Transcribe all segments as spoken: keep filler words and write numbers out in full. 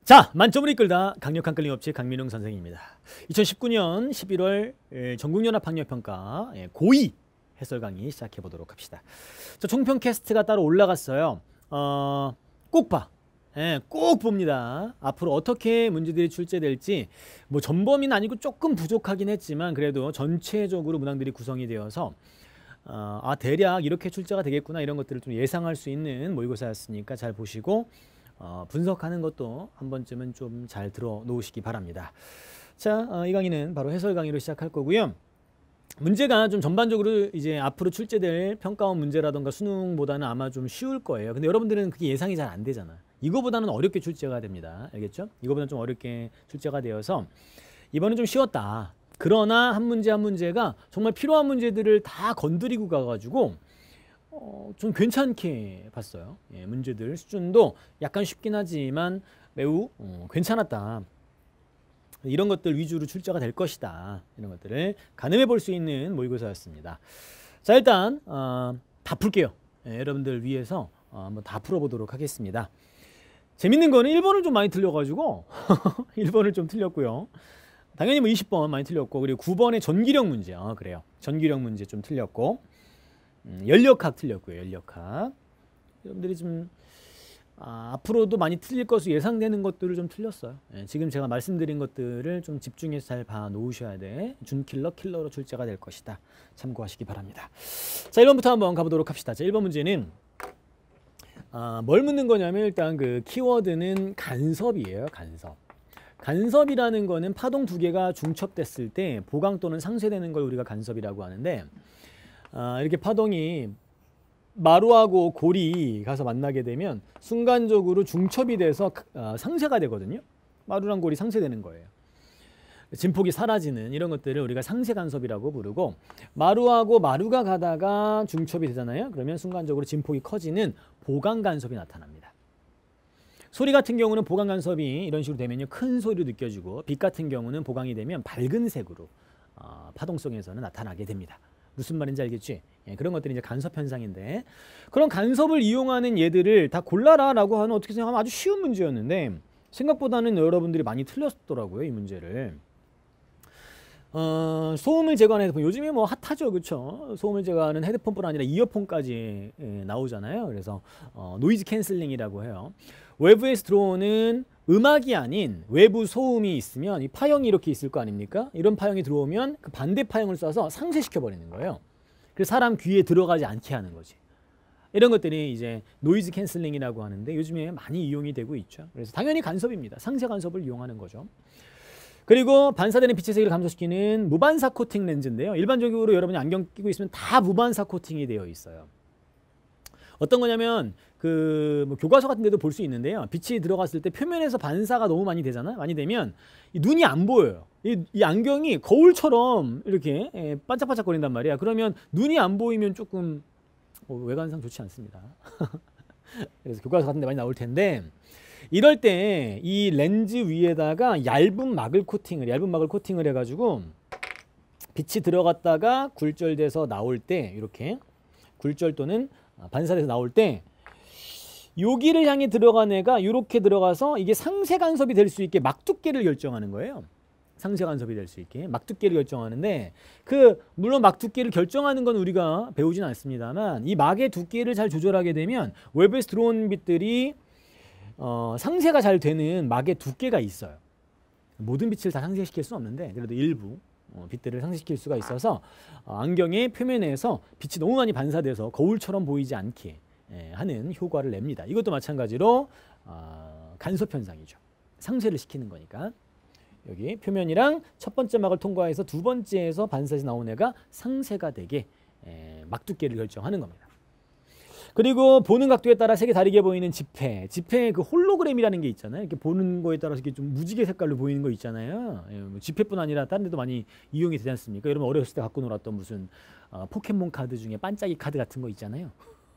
자, 만점을 이끌다 강력한 끌림 업체 강민웅 선생입니다. 이천십구 년 십일월 전국연합학력평가 고이 해설 강의 시작해 보도록 합시다. 저 총평 캐스트가 따로 올라갔어요. 어, 꼭 봐. 예, 꼭 봅니다. 앞으로 어떻게 문제들이 출제될지 뭐 전범위는 아니고 조금 부족하긴 했지만 그래도 전체적으로 문항들이 구성이 되어서 어, 아 대략 이렇게 출제가 되겠구나 이런 것들을 좀 예상할 수 있는 모의고사였으니까 잘 보시고 어, 분석하는 것도 한 번쯤은 좀 잘 들어 놓으시기 바랍니다. 자, 어, 이 강의는 바로 해설 강의로 시작할 거고요. 문제가 좀 전반적으로 이제 앞으로 출제될 평가원 문제라던가 수능보다는 아마 좀 쉬울 거예요. 근데 여러분들은 그게 예상이 잘 안 되잖아. 이거보다는 어렵게 출제가 됩니다. 알겠죠? 이거보다는 좀 어렵게 출제가 되어서 이번엔 좀 쉬웠다. 그러나 한 문제 한 문제가 정말 필요한 문제들을 다 건드리고 가가지고 어, 좀 괜찮게 봤어요. 예, 문제들 수준도 약간 쉽긴 하지만 매우 어, 괜찮았다. 이런 것들 위주로 출제가 될 것이다. 이런 것들을 가늠해 볼 수 있는 모의고사였습니다. 자, 일단 어, 다 풀게요. 예, 여러분들 위해서 어, 한번 다 풀어보도록 하겠습니다. 재밌는 거는 일 번을 좀 많이 틀려가지고 일 번을 좀 틀렸고요. 당연히 뭐 이십 번 많이 틀렸고, 그리고 구 번의 전기력 문제, 어, 그래요. 전기력 문제 좀 틀렸고, 음, 연력학 틀렸고요. 연력학. 여러분들이 좀 아, 앞으로도 많이 틀릴 것으로 예상되는 것들을 좀 틀렸어요. 예, 지금 제가 말씀드린 것들을 좀 집중해서 잘 봐 놓으셔야 돼. 준킬러, 킬러로 출제가 될 것이다. 참고하시기 바랍니다. 자, 일 번부터 한번 가보도록 합시다. 자, 일 번 문제는 아, 뭘 묻는 거냐면 일단 그 키워드는 간섭이에요. 간섭. 간섭이라는 거는 파동 두 개가 중첩됐을 때 보강 또는 상쇄되는 걸 우리가 간섭이라고 하는데, 아, 이렇게 파동이 마루하고 골이 가서 만나게 되면 순간적으로 중첩이 돼서 아, 상쇄가 되거든요. 마루랑 골이 상쇄되는 거예요. 진폭이 사라지는 이런 것들을 우리가 상쇄 간섭이라고 부르고, 마루하고 마루가 가다가 중첩이 되잖아요. 그러면 순간적으로 진폭이 커지는 보강 간섭이 나타납니다. 소리 같은 경우는 보강 간섭이 이런 식으로 되면요 큰 소리로 느껴지고, 빛 같은 경우는 보강이 되면 밝은 색으로 어, 파동성에서는 나타나게 됩니다. 무슨 말인지 알겠지? 예, 그런 것들이 이제 간섭 현상인데, 그런 간섭을 이용하는 얘들을 다 골라라 라고 하는, 어떻게 생각하면 아주 쉬운 문제였는데 생각보다는 여러분들이 많이 틀렸더라고요. 이 문제를. 어, 소음을 제거하는 헤드폰, 요즘에 뭐 핫하죠, 그렇죠? 소음을 제거하는 헤드폰뿐 아니라 이어폰까지 예, 나오잖아요. 그래서 어, 노이즈 캔슬링이라고 해요. 외부에서 들어오는 음악이 아닌 외부 소음이 있으면 이 파형이 이렇게 있을 거 아닙니까? 이런 파형이 들어오면 그 반대 파형을 쏴서 상쇄시켜 버리는 거예요. 그래서 사람 귀에 들어가지 않게 하는 거지. 이런 것들이 이제 노이즈 캔슬링이라고 하는데 요즘에 많이 이용이 되고 있죠. 그래서 당연히 간섭입니다. 상쇄 간섭을 이용하는 거죠. 그리고 반사되는 빛의 세기를 감소시키는 무반사 코팅 렌즈인데요. 일반적으로 여러분이 안경 끼고 있으면 다 무반사 코팅이 되어 있어요. 어떤 거냐면 그 뭐 교과서 같은 데도 볼 수 있는데요. 빛이 들어갔을 때 표면에서 반사가 너무 많이 되잖아요. 많이 되면 이 눈이 안 보여요. 이, 이 안경이 거울처럼 이렇게 예, 반짝반짝거린단 말이야. 그러면 눈이 안 보이면 조금 어, 외관상 좋지 않습니다. 그래서 교과서 같은 데 많이 나올 텐데, 이럴 때 이 렌즈 위에다가 얇은 막을 코팅을 얇은 막을 코팅을 해가지고 빛이 들어갔다가 굴절돼서 나올 때, 이렇게 굴절 또는 반사돼서 나올 때 여기를 향해 들어간 애가 이렇게 들어가서 이게 상쇄 간섭이 될 수 있게 막 두께를 결정하는 거예요. 상쇄 간섭이 될 수 있게 막 두께를 결정하는데, 그 물론 막 두께를 결정하는 건 우리가 배우진 않습니다만 이 막의 두께를 잘 조절하게 되면 외부에서 들어온 빛들이 어, 상쇄가 잘 되는 막의 두께가 있어요. 모든 빛을 다 상쇄시킬 수는 없는데 그래도 일부 어, 빛들을 상쇄시킬 수가 있어서 어, 안경의 표면에서 빛이 너무 많이 반사돼서 거울처럼 보이지 않게 예, 하는 효과를 냅니다. 이것도 마찬가지로 어, 간섭 현상이죠. 상쇄를 시키는 거니까. 여기 표면이랑 첫 번째 막을 통과해서 두 번째에서 반사해서 나온 애가 상쇄가 되게 예, 막 두께를 결정하는 겁니다. 그리고 보는 각도에 따라 색이 다르게 보이는 지폐, 지폐의 그 홀로그램이라는 게 있잖아요. 이렇게 보는 거에 따라서 이렇게 좀 무지개 색깔로 보이는 거 있잖아요. 예, 뭐 지폐뿐 아니라 다른 데도 많이 이용이 되지 않습니까? 여러분 어렸을 때 갖고 놀았던 무슨 어, 포켓몬 카드 중에 반짝이 카드 같은 거 있잖아요.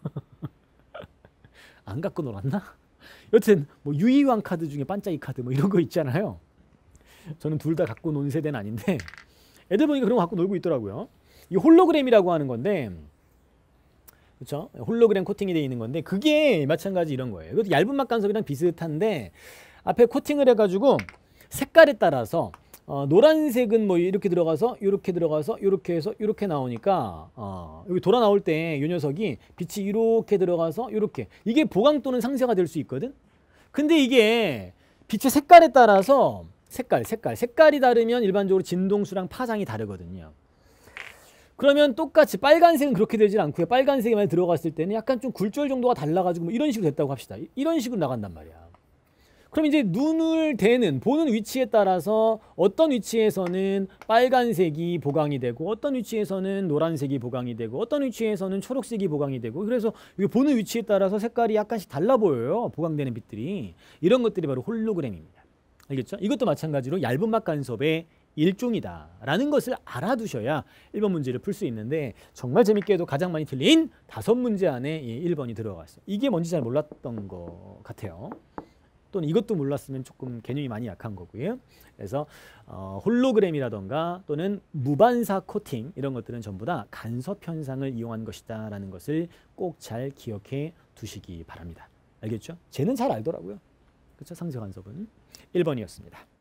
안 갖고 놀았나? 여튼 뭐 유희왕 카드 중에 반짝이 카드 뭐 이런 거 있잖아요. 저는 둘 다 갖고 논 세대는 아닌데 애들 보니까 그런 거 갖고 놀고 있더라고요. 이 홀로그램이라고 하는 건데, 그렇죠? 홀로그램 코팅이 되어 있는 건데 그게 마찬가지 이런 거예요. 이것도 얇은 막 간섭이랑 비슷한데 앞에 코팅을 해가지고 색깔에 따라서 어, 노란색은 뭐 이렇게 들어가서 이렇게 들어가서 이렇게 해서 이렇게 나오니까 어, 여기 돌아 나올 때 이 녀석이 빛이 이렇게 들어가서 이렇게 이게 보강 또는 상쇄가 될 수 있거든. 근데 이게 빛의 색깔에 따라서 색깔 색깔 색깔이 다르면 일반적으로 진동수랑 파장이 다르거든요. 그러면 똑같이 빨간색은 그렇게 되질 않고요. 빨간색이 만약 들어갔을 때는 약간 좀 굴절 정도가 달라가지고 뭐 이런 식으로 됐다고 합시다. 이런 식으로 나간단 말이야. 그럼 이제 눈을 대는 보는 위치에 따라서 어떤 위치에서는 빨간색이 보강이 되고 어떤 위치에서는 노란색이 보강이 되고 어떤 위치에서는 초록색이 보강이 되고 그래서 이게 보는 위치에 따라서 색깔이 약간씩 달라 보여요. 보강되는 빛들이. 이런 것들이 바로 홀로그램입니다. 알겠죠? 이것도 마찬가지로 얇은 막간섭의 일종이다라는 것을 알아두셔야 일 번 문제를 풀 수 있는데 정말 재밌게도 가장 많이 틀린 다섯 문제 안에 일 번이 들어갔어요. 이게 뭔지 잘 몰랐던 것 같아요. 또는 이것도 몰랐으면 조금 개념이 많이 약한 거고요. 그래서 어, 홀로그램이라던가 또는 무반사 코팅 이런 것들은 전부 다 간섭 현상을 이용한 것이다 라는 것을 꼭 잘 기억해 두시기 바랍니다. 알겠죠? 쟤는 잘 알더라고요. 그렇죠? 상쇄 간섭은 일 번이었습니다.